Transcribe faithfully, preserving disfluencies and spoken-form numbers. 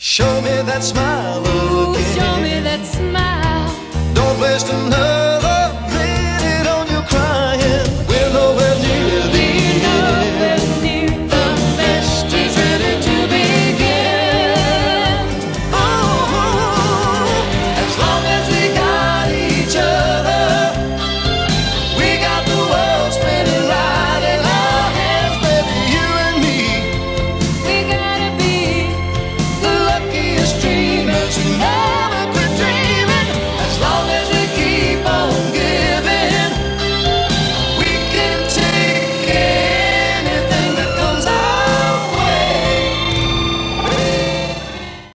Show me that smile again. Ooh, show me that smile. Don't waste another